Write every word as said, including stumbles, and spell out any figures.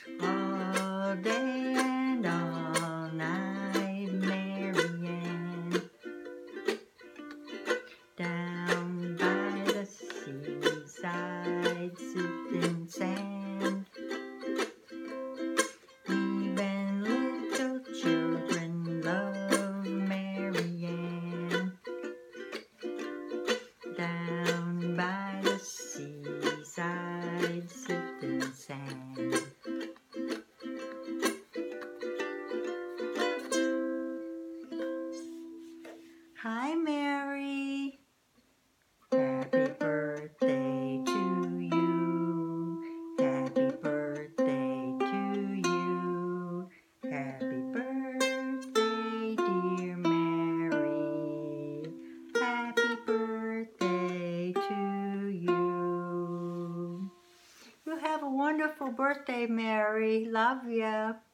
All day and all night, Mary Ann, down by the seaside, sifting sand. Even little children love Mary Ann, down by the seaside, sifting sand. Hi, Mary. Happy birthday to you. Happy birthday to you. Happy birthday, dear Mary. Happy birthday to you. You have a wonderful birthday, Mary. Love ya.